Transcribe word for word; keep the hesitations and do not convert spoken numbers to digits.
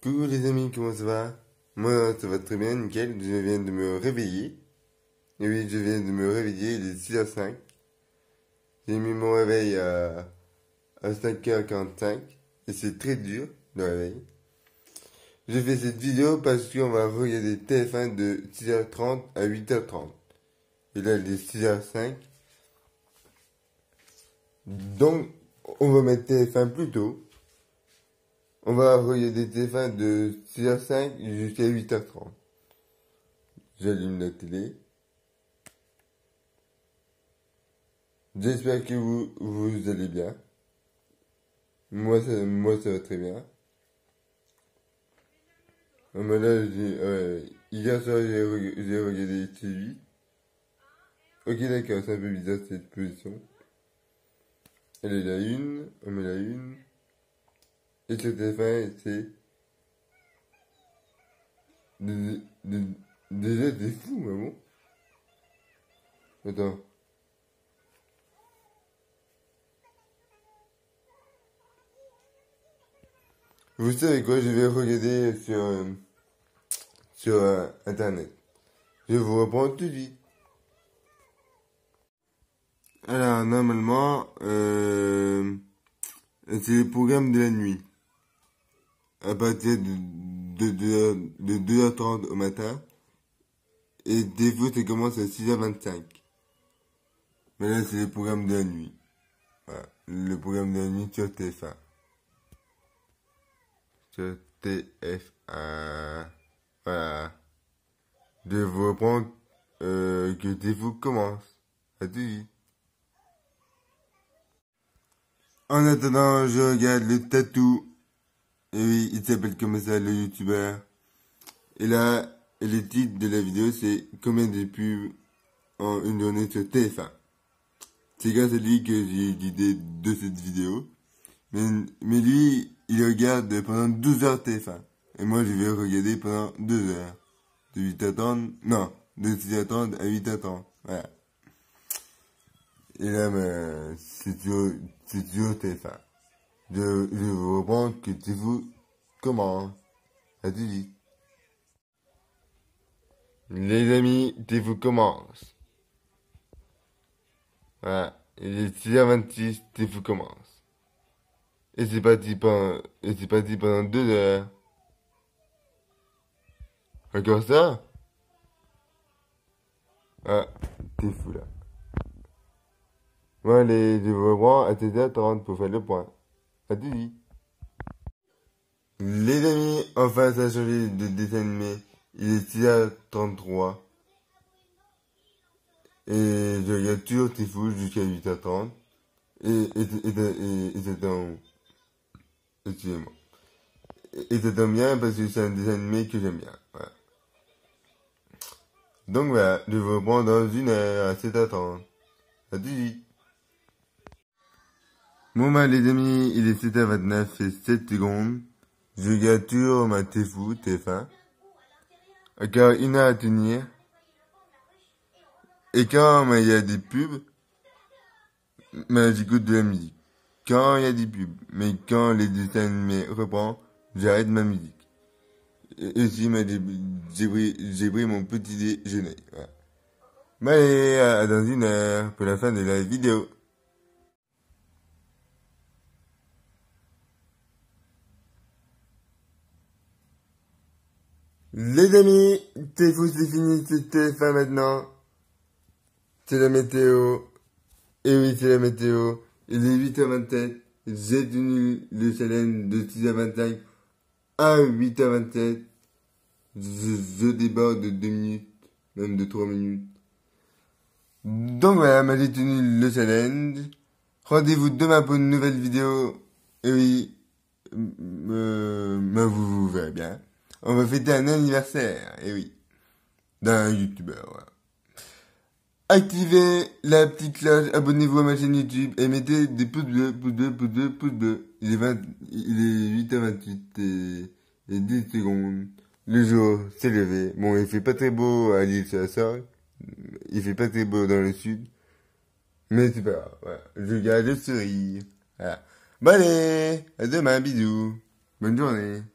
Coucou les amis, comment ça va? Moi ça va très bien, nickel, je viens de me réveiller. Et oui, je viens de me réveiller, il est six heures cinq. J'ai mis mon réveil à, à cinq heures quarante-cinq. Et c'est très dur, le réveil. J'ai fait cette vidéo parce qu'on va regarder T F un de six heures trente à huit heures trente. Et là il est six heures cinq. Donc, on va mettre T F un plus tôt. On va regarder T F un de six heures cinq jusqu'à huit heures trente. J'allume la télé. J'espère que vous, vous allez bien. Moi, ça, moi, ça va très bien. Ah, mais là, j'ai, euh, hier soir, j'ai re- j'ai regardé T huit. Ok, d'accord, c'est un peu bizarre cette position. Elle est la une, on met la une. Et ce T F un, c'est... Dé- dé- Déjà, t'es fou, maman. Attends. Vous savez quoi, je vais regarder sur, euh, sur euh, Internet. Je vous reprends tout de suite. Alors, normalement, euh, c'est le programme de la nuit. À partir de, de, de, de deux heures trente au matin. Et des fois, ça commence à six heures vingt-cinq. Mais là, c'est le programme de la nuit. Voilà. Le programme de la nuit sur T F un. Sur T F un. Voilà. Je vous reprends euh, que T F un commence. À tout de suite. En attendant, je regarde le tatou. Et oui, il s'appelle comme ça, le youtubeur. Et là, le titre de la vidéo, c'est combien de pubs en une journée sur T F un. C'est grâce à lui que j'ai l'idée de cette vidéo. Mais, mais lui, il regarde pendant douze heures T F un. Et moi, je vais regarder pendant deux heures. De huit heures trente, non, de six heures trente à huit heures trente. Voilà. Et là, ben, c'est toujours, c'est toujours T F un. Je, je vous reprends que tu vous commence. À tout de suite. Les amis, tu vous commence. Voilà. Il est six heures vingt-six, tu vous commence. Et c'est parti pendant, et c'est parti pendant deux heures. Encore ça? Ah, t'es fou là. Bon allez, je vous reprends à seize heures trente pour faire le point. À tout de suite. Les amis, enfin ça a changé de dessin animé. Il est six heures trente-trois. Et je regarde toujours T'es fou jusqu'à huit heures trente. Et, et, et, et, et c'est un... Excusez-moi. Et, et ça tombe bien parce que c'est un dessin animé que j'aime bien. Voilà. Donc voilà, je vous reprends dans une heure à sept heures trente. À tout de suite. Bon bah les amis, il est sept heures vingt-neuf et sept secondes. Je regarde toujours ma T'es fou, T F un. Car une heure à tenir. Et quand bah, il y a des pubs, bah, j'écoute de la musique. Quand il y a des pubs, mais quand les dessins animés reprennent, j'arrête ma musique. Et aussi, bah, j'ai j'ai pris, j'ai pris mon petit déjeuner. Voilà. Bah allez, à dans une heure pour la fin de la vidéo. Les amis, T'es fou, c'est fini, c'est T F un maintenant. C'est la météo. Et oui, c'est la météo. Il est huit heures vingt-sept. J'ai tenu le challenge de six heures vingt-cinq à huit heures vingt-sept. Je, je déborde de deux minutes, même de trois minutes. Donc voilà, moi j'ai tenu le challenge. Rendez-vous demain pour une nouvelle vidéo. Et oui, euh, ben vous, vous verrez bien. On va fêter un anniversaire, et oui, d'un youtubeur. Voilà. Activez la petite cloche, abonnez-vous à ma chaîne YouTube et mettez des pouces bleus, pouces bleus, pouces bleus, pouces bleus. Il est, vingt, il est huit heures vingt-huit et, et dix secondes. Le jour s'est levé. Bon, il fait pas très beau à l'île sur la Sorgue. Il fait pas très beau dans le sud. Mais c'est pas grave, voilà. Je garde le sourire. Voilà. Bon allez, à demain, bisous. Bonne journée.